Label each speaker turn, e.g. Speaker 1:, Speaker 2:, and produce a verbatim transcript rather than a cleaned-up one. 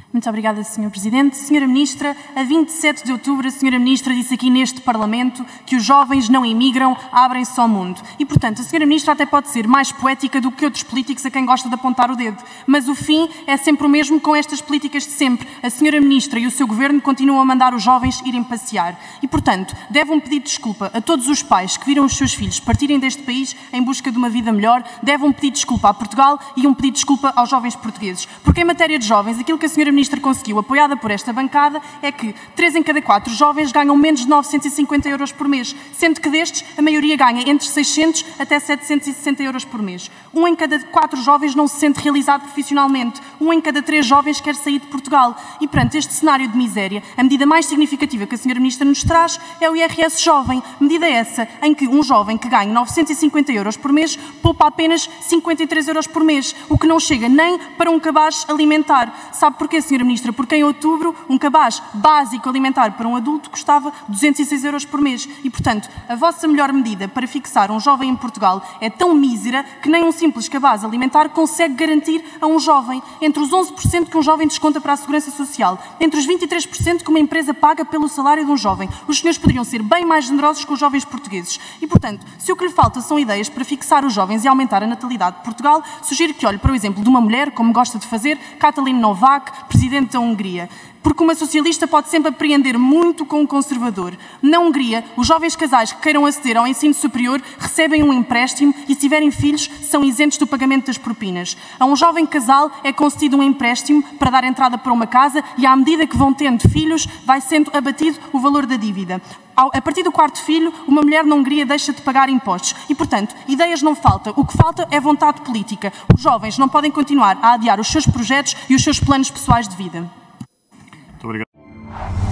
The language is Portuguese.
Speaker 1: Muito obrigada, senhor Presidente. senhora Ministra, a vinte e sete de outubro, a senhora Ministra disse aqui neste Parlamento que os jovens não imigram, abrem-se ao mundo. E, portanto, a senhora Ministra até pode ser mais poética do que outros políticos a quem gosta de apontar o dedo. Mas o fim é sempre o mesmo com estas políticas de sempre. A senhora Ministra e o seu Governo continuam a mandar os jovens irem passear. E, portanto, devem pedir desculpa a todos os pais que viram os seus filhos partirem deste país em busca de uma vida melhor, devem pedir desculpa a Portugal e um pedido de desculpa aos jovens portugueses. Porque, em matéria de jovens, aquilo que a senhora Ministra conseguiu, apoiada por esta bancada, é que três em cada quatro jovens ganham menos de novecentos e cinquenta euros por mês, sendo que destes a maioria ganha entre seiscentos até setecentos e sessenta euros por mês. Um em cada quatro jovens não se sente realizado profissionalmente. Um em cada três jovens quer sair de Portugal. E, perante este cenário de miséria, a medida mais significativa que a senhora Ministra nos traz é o I R S jovem. Medida essa em que um jovem que ganha novecentos e cinquenta euros por mês poupa apenas cinquenta e três euros por mês, o que não chega nem para um cabaz alimentar. Sabe porquê, senhora Ministra? Porque em outubro um cabaz básico alimentar para um adulto custava duzentos e seis euros por mês. E, portanto, a vossa melhor medida para fixar um jovem em Portugal é tão mísera que nem um simples cabaz alimentar consegue garantir a um jovem entre os onze por cento que um jovem desconta para a Segurança Social, entre os vinte e três por cento que uma empresa paga pelo salário de um jovem. Os senhores poderiam ser bem mais generosos com os jovens portugueses. E, portanto, se o que lhe falta são ideias para fixar os jovens e aumentar a natalidade de Portugal, sugiro que olhe para o exemplo de uma mulher, como gosta de fazer, Katalin Novák, presidente da Hungria. Porque uma socialista pode sempre apreender muito com um conservador. Na Hungria, os jovens casais que queiram aceder ao ensino superior recebem um empréstimo e, se tiverem filhos, são isentos do pagamento das propinas. A um jovem casal é concedido um empréstimo para dar entrada para uma casa e, à medida que vão tendo filhos, vai sendo abatido o valor da dívida. A partir do quarto filho, uma mulher na Hungria deixa de pagar impostos. E, portanto, ideias não faltam. O que falta é vontade política. Os jovens não podem continuar a adiar os seus projetos e os seus planos pessoais de vida.
Speaker 2: Muito obrigado.